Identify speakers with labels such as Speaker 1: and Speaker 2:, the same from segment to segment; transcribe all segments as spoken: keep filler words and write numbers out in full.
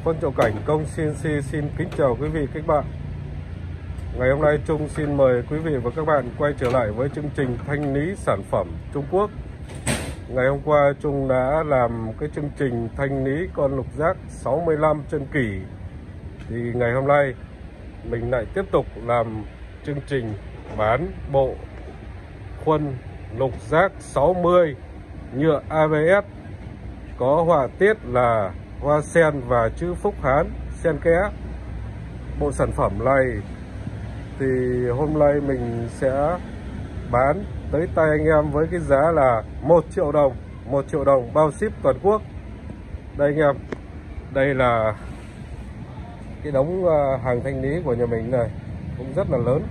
Speaker 1: Quân Trọng Cảnh Công xê en xê xin kính chào quý vị các bạn. Ngày hôm nay Trung xin mời quý vị và các bạn quay trở lại với chương trình thanh lý sản phẩm Trung Quốc. Ngày hôm qua Trung đã làm cái chương trình thanh lý con lục giác sáu mươi lăm chân kỷ. Thì ngày hôm nay mình lại tiếp tục làm chương trình bán bộ khuôn lục giác sáu mươi nhựa a bê ét có họa tiết là hoa sen và chữ Phúc Hán xen kẽ. Bộ sản phẩm này thì hôm nay mình sẽ bán tới tay anh em với cái giá là một triệu đồng, một triệu đồng bao ship toàn quốc. Đây anh em, đây là cái đống hàng thanh lý của nhà mình này, cũng rất là lớn.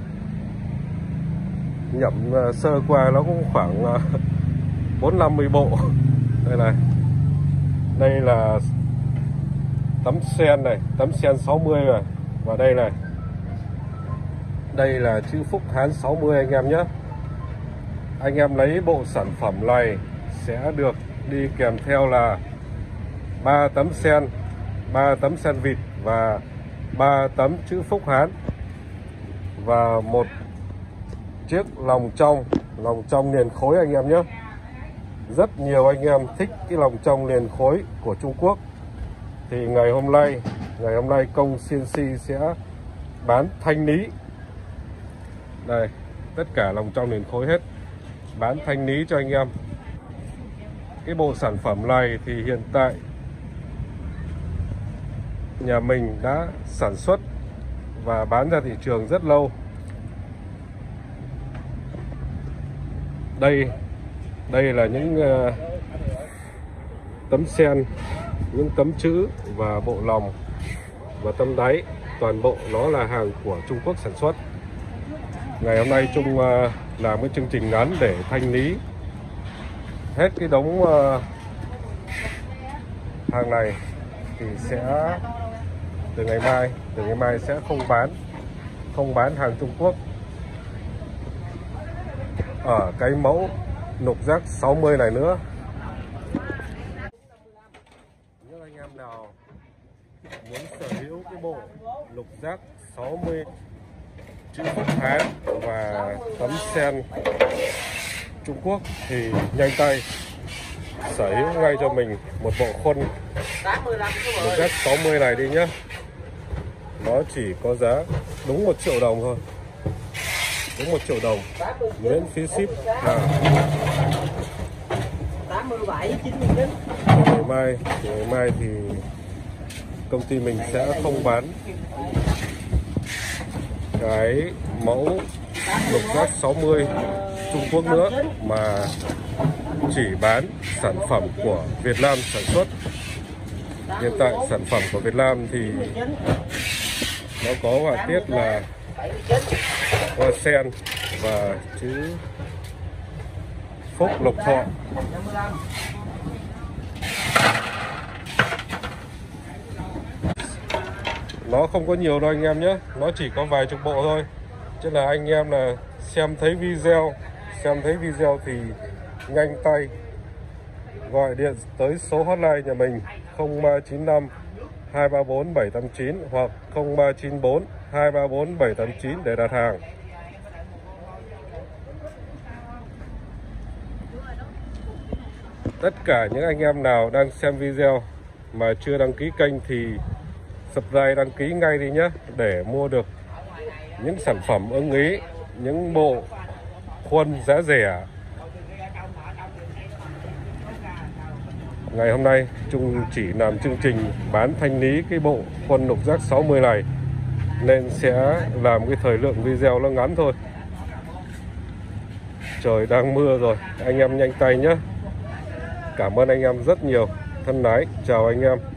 Speaker 1: Nhẩm sơ qua nó cũng khoảng bốn năm mươi bộ. Đây này, đây là tấm sen này, tấm sen sáu mươi này. Và đây này, đây là chữ Phúc Hán sáu mươi anh em nhé. Anh em lấy bộ sản phẩm này sẽ được đi kèm theo là ba tấm sen, ba tấm sen vịt và ba tấm chữ Phúc Hán và một chiếc lòng trong, lòng trong liền khối anh em nhé. Rất nhiều anh em thích cái lòng trong liền khối của Trung Quốc. Thì ngày hôm nay, ngày hôm nay Công xê en xê sẽ bán thanh lý. Đây, tất cả lòng trong liền khối hết, bán thanh lý cho anh em. Cái bộ sản phẩm này thì hiện tại nhà mình đã sản xuất và bán ra thị trường rất lâu. Đây, đây là những uh, tấm sen, những tấm chữ và bộ lòng và tấm đáy. Toàn bộ nó là hàng của Trung Quốc sản xuất. Ngày hôm nay Trung uh, làm cái chương trình ngắn để thanh lý hết cái đống uh, hàng này. Thì sẽ từ ngày mai, từ ngày mai sẽ không bán, không bán hàng Trung Quốc ở cái mẫu lục giác sáu mươi này nữa. Những anh em nào muốn sở hữu cái bộ lục giác sáu mươi chữ Phúc Hán và tấm sen Trung Quốc thì nhanh tay sở hữu ngay cho mình một bộ khuôn lục giác sáu mươi này đi nhé. Nó chỉ có giá đúng một triệu đồng thôi, đúng một triệu đồng, miễn phí ship. À. Ngày mai, ngày mai thì công ty mình sẽ không bán cái mẫu lục giác sáu mươi Trung Quốc nữa, mà chỉ bán sản phẩm của Việt Nam sản xuất. Hiện tại sản phẩm của Việt Nam thì nó có họa tiết là hoa sen và chữ Phúc Lộc Thọ. Nó không có nhiều đâu anh em nhé, nó chỉ có vài chục bộ thôi. Chứ là anh em là xem thấy video, xem thấy video thì nhanh tay gọi điện tới số hotline nhà mình không ba chín năm hai ba bốn bảy tám chín hoặc không ba chín bốn hai ba bốn bảy tám chín để đặt hàng. Tất cả những anh em nào đang xem video mà chưa đăng ký kênh thì subscribe, đăng ký ngay đi nhé, để mua được những sản phẩm ưng ý, những bộ khuôn giá rẻ. Ngày hôm nay Trung chỉ làm chương trình bán thanh lý cái bộ khuôn lục giác sáu mươi này, nên sẽ làm cái thời lượng video nó ngắn thôi. Trời đang mưa rồi, anh em nhanh tay nhé. Cảm ơn anh em rất nhiều. Thân ái, chào anh em.